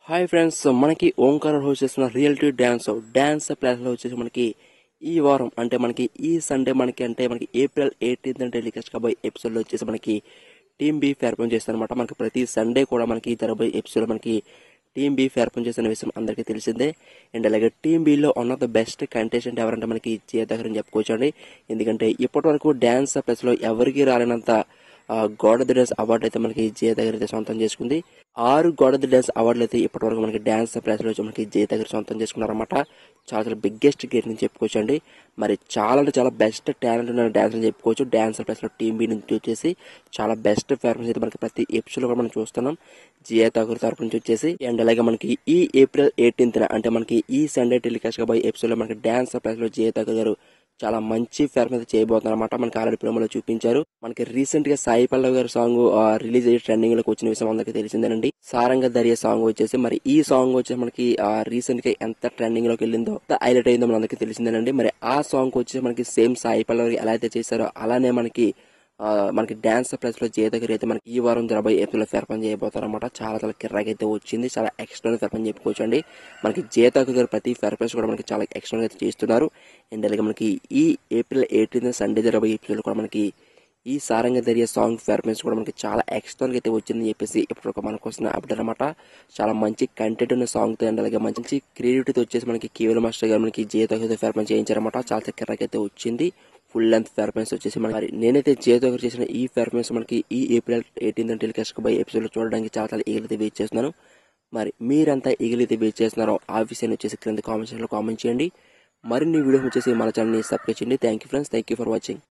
Hi friends, మనకి Omkar host చేస్తున్న reality dance plus లో వచ్చేసి మనకి ఈ వారం అంటే మనకి ఈ సండే మనకి ఏప్రిల్ 18 టెలికాస్ట్ కాబోయే ఎపిసోడ్ లో వచ్చేసి మనకి టీమ్ బి పెర్ఫామ్ చేస్తారు అనమాట. మనకి ప్రతి సండే కూడా మనకి జరగబోయే ఎపిసోడ్ మనకి టీమ్ బి పెర్ఫామ్ చేస్తున్న విషయం అందరికీ తెలిసిందే. అండ్ అలాగే టీమ్ బిలో one of the best contestant ఎవరంటే మనకి జయ దగ్గర అని చెప్పుకోవచ్చు అండి. ఎందుకంటే ఇప్పటి వరకు డాన్స్ ప్లస్ లో ఎవరికి రాలేనంత god of the dance award అయితే మనకి జయ దగ్గర అయితే సొంతం చేసుకుంది. 6 గాడ్ ఆఫ్ ది డాన్స్ అవార్డులు అయితే ఇప్పటి వరకు మనకి డాన్స్ ప్రైజ్ లో మనకి జయ దగ్గర సొంతం చేసుకున్నారన్నమాట. చాలా బిగ్గెస్ట్ గేట్ నుంచి చెప్పుకోవచ్చు అండి. మరి చాలా అంటే చాలా బెస్ట్ టాలెంట్ ఉన్న డాన్స్ అని చెప్పుకోవచ్చు. డాన్స్ ప్లస్ లో టీమ్ బి నుంచి వచ్చేసి చాలా బెస్ట్ పెర్ఫార్మెన్స్ అయితే మనకి ప్రతి ఎపిసోడ్ కూడా మనం చూస్తున్నాం జియా ఠాకూర్ తరపు నుంచి వచ్చేసి. అండ్ అలాగే మనకి ఈ ఏప్రిల్ 18 అంటే మనకి ఈ సండే టెలికాస్ట్ కాబోయే ఎపిసోడ్ లో మనకి డాన్స్ ప్లస్ లో జియా ఠాకూర్ గారు చాలా మంచి పెర్ఫార్మెన్స్ చేయబోతున్నారు అనమాట. మనకి ఆల్రెడీ ప్రోమోలో చూపించారు. మనకి రీసెంట్ గా సాయి పల్లవి గారి సాంగ్ రిలీజ్ అయ్యి ట్రెండింగ్ లోకి వచ్చిన విషయం అందరికీ తెలిసిందేనండి. సారంగ దర్య సాంగ్ వచ్చేసి మరి ఈ సాంగ్ వచ్చేసి మనకి రీసెంట్ గా ఎంత ట్రెండింగ్ లోకి వెళ్ళిందో హైలైట్ అయిందో మన అందరికీ తెలిసిందేనండి. మరి ఆ సాంగ్ వచ్చేసి మనకి సేమ్ సాయి పల్లవి ఎలా అయితే చేశారో అలానే మనకి డాన్స్ ప్లస్ లో జయ దగ్గర అయితే మనకి ఈ వారం జరబోయే ఏప్రిల్ లో పెర్ఫామ్ చేయబోతారు అనమాట. చాలా కిర్రాక్ అయితే వచ్చింది. చాలా ఎక్స్ట్రా పెర్ఫామ్ చెప్పుకోవచ్చు అండి. మనకి జయ ఠాకూర్ గారు ప్రతి పెర్ఫార్మెన్స్ కూడా మనకి చాలా ఎక్స్ట్రా అయితే చేస్తున్నారు. అండ్ అలాగే మనకి ఈ ఏప్రిల్ 18 సండే జరబోయే ఎపిసోడ్ కూడా మనకి ఈ సారంగ దర్య సాంగ్ పెర్ఫార్మెన్స్ కూడా మనకి చాలా ఎక్స్ట్రా అయితే వచ్చిందని చెప్పేసి ఇప్పుడు మనకు వస్తున్న అప్డేట్ అనమాట. చాలా మంచి కంటెంట్ ఉన్న సాంగ్ తో అండ్ అలాగే మంచి క్రియేటివిటీ వచ్చేసి మనకి కేవల్ మాస్టర్ గారు మనకి జయ ఠాకూర్ పెర్ఫార్మెన్స్ చేయించారన్నమాట. చాలా కిర్రాక్ అయితే వచ్చింది. ఫుల్ లెంత్ పెర్ఫార్మెన్స్ వచ్చేసి మరి నేనైతే జయ ఠాకూర్ చేసిన ఈ పెర్ఫార్మెన్స్ మనకి ఈ ఏప్రిల్ 18 టెలికాస్ట్ బై ఎపిసోడ్ లో చూడడానికి చాలా ఈగలైతే వెయిట్ చేస్తున్నాను. మరి మీరంతా ఈగలైతే వెయిట్ చేస్తున్నారో ఆ విషయాన్ని వచ్చేసి క్రింద కామెంట్ సెక్షన్ లో కామెంట్ చేయండి. మరిన్ని వీడియోస్ వచ్చేసి మన ఛానల్ ని సబ్స్క్రైబ్ చేయండి. Thank you friends, thank you for watching.